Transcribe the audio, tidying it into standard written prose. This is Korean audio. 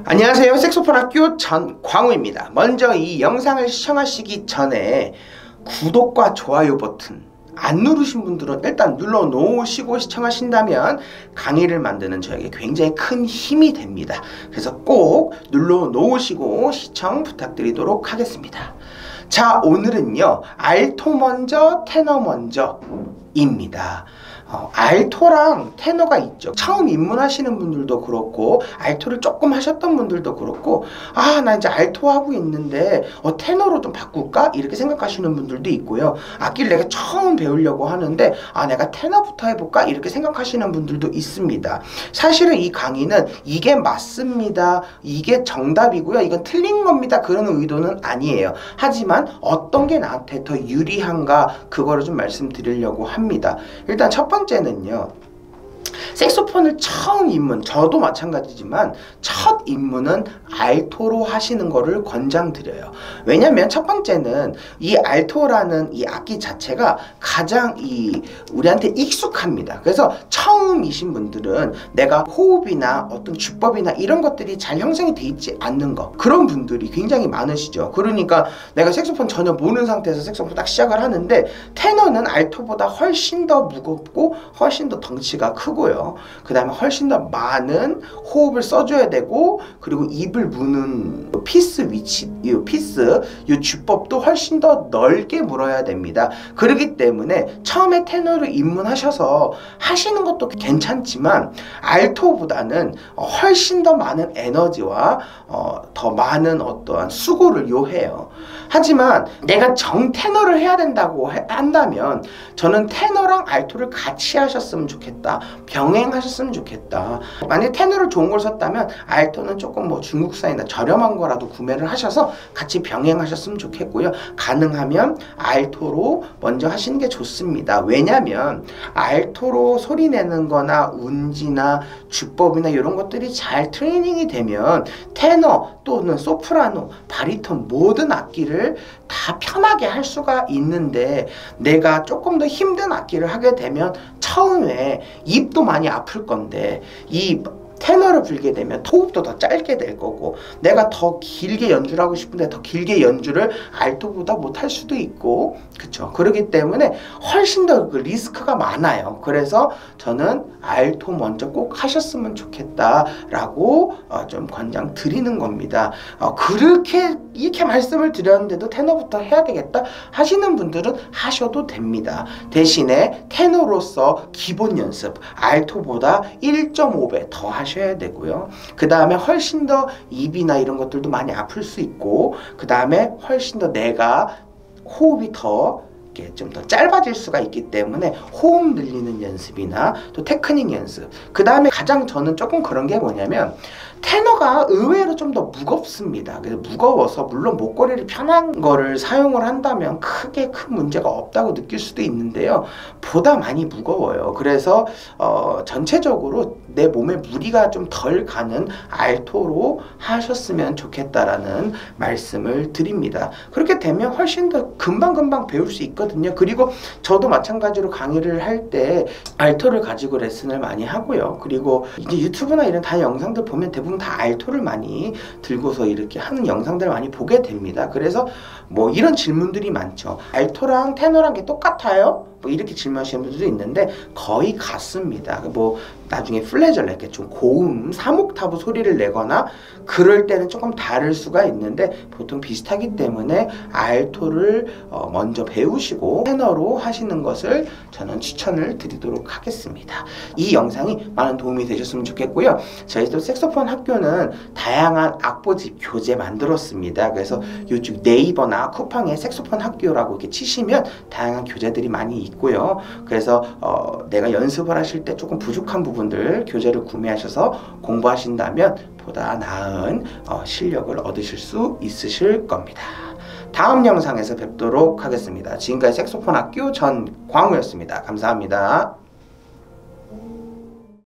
안녕하세요. 색소폰 학교 전광우입니다. 먼저 이 영상을 시청하시기 전에 구독과 좋아요 버튼 안 누르신 분들은 일단 눌러 놓으시고 시청하신다면 강의를 만드는 저에게 굉장히 큰 힘이 됩니다. 그래서 꼭 눌러 놓으시고 시청 부탁드리도록 하겠습니다. 자, 오늘은요, 알토 먼저 테너 먼저 입니다. 알토랑 테너가 있죠. 처음 입문하시는 분들도 그렇고 알토를 조금 하셨던 분들도 그렇고, 나 이제 알토 하고 있는데 테너로 좀 바꿀까? 이렇게 생각하시는 분들도 있고요. 악기를 내가 처음 배우려고 하는데 내가 테너부터 해볼까? 이렇게 생각하시는 분들도 있습니다. 사실은 이 강의는 이게 맞습니다, 이게 정답이고요, 이건 틀린 겁니다, 그런 의도는 아니에요. 하지만 어떤 게 나한테 더 유리한가, 그거를 좀 말씀드리려고 합니다. 일단 첫 번째는요, 색소폰을 처음 입문, 저도 마찬가지지만 첫 입문은 알토로 하시는 거를 권장드려요. 왜냐면 첫 번째는 이 알토라는 이 악기 자체가 가장 우리한테 익숙합니다. 그래서 처음이신 분들은 내가 호흡이나 어떤 주법이나 이런 것들이 잘 형성이 돼 있지 않는 거, 그런 분들이 굉장히 많으시죠. 그러니까 내가 색소폰 전혀 모르는 상태에서 색소폰 딱 시작을 하는데, 테너는 알토보다 훨씬 더 무겁고 훨씬 더 덩치가 크고요. 그 다음에 훨씬 더 많은 호흡을 써줘야 되고, 그리고 입을 무는 피스 위치, 이 주법도 훨씬 더 넓게 물어야 됩니다. 그렇기 때문에 처음에 테너로 입문하셔서 하시는 것도 괜찮지만 알토보다는 훨씬 더 많은 에너지와 더 많은 어떠한 수고를 요해요. 하지만 내가 정테너를 해야 된다고 한다면 저는 테너랑 알토를 같이 하셨으면 좋겠다, 병행하셨으면 좋겠다. 만약 테너를 좋은 걸 썼다면 알토는 조금 중국산이나 저렴한 거라도 구매를 하셔서 같이 병행하셨으면 좋겠고요. 가능하면 알토로 먼저 하시는 게 좋습니다. 왜냐면 알토로 소리 내는 거나 운지나 주법이나 이런 것들이 잘 트레이닝이 되면 테너 또는 소프라노, 바리톤 모든 악기를 다 편하게 할 수가 있는데, 내가 조금 더 힘든 악기를 하게 되면 처음에 입도 많이 아플 건데, 이 테너를 불게 되면 호흡도 더 짧게 될 거고, 내가 더 길게 연주를 하고 싶은데 더 길게 연주를 알토보다 못할 수도 있고, 그쵸? 그렇기 때문에 훨씬 더 그 리스크가 많아요. 그래서 저는 알토 먼저 꼭 하셨으면 좋겠다라고 좀 권장 드리는 겁니다. 이렇게 말씀을 드렸는데도 테너부터 해야 되겠다 하시는 분들은 하셔도 됩니다. 대신에 테너로서 기본 연습 알토보다 1.5배 더 하셔야 되고요. 그 다음에 훨씬 더 입이나 이런 것들도 많이 아플 수 있고, 그 다음에 훨씬 더 내가 호흡이 좀 더 짧아질 수가 있기 때문에 호흡 늘리는 연습이나 또 테크닉 연습, 그 다음에 가장 저는 조금 그런 게 뭐냐면, 테너가 의외로 좀 더 무겁습니다. 그래서 무거워서 물론 목걸이를 편한 거를 사용을 한다면 크게 큰 문제가 없다고 느낄 수도 있는데요, 보다 많이 무거워요. 그래서 전체적으로 내 몸에 무리가 좀 덜 가는 알토로 하셨으면 좋겠다라는 말씀을 드립니다. 그렇게 되면 훨씬 더 금방금방 배울 수 있거든요. 그리고 저도 마찬가지로 강의를 할 때 알토를 가지고 레슨을 많이 하고요. 그리고 이제 유튜브나 이런 다 영상들 보면 대부분 다 알토를 많이 들고서 이렇게 하는 영상들을 많이 보게 됩니다. 그래서 이런 질문들이 많죠. 알토랑 테너랑 게 똑같아요? 이렇게 질문하시는 분들도 있는데 거의 같습니다. 나중에 플레저를 이렇게 좀 고음 3옥타브 소리를 내거나 그럴 때는 조금 다를 수가 있는데 보통 비슷하기 때문에 알토를 먼저 배우시고 테너로 하시는 것을 저는 추천을 드리도록 하겠습니다. 이 영상이 많은 도움이 되셨으면 좋겠고요. 저희 또 색소폰 학교는 다양한 악보집 교재 만들었습니다. 그래서 요즘 네이버나 쿠팡에 색소폰 학교라고 이렇게 치시면 다양한 교재들이 많이 있고요. 그래서 내가 연습을 하실 때 조금 부족한 부분들 교재를 구매하셔서 공부하신다면 보다 나은 실력을 얻으실 수 있으실 겁니다. 다음 영상에서 뵙도록 하겠습니다. 지금까지 색소폰 학교 전광우였습니다. 감사합니다.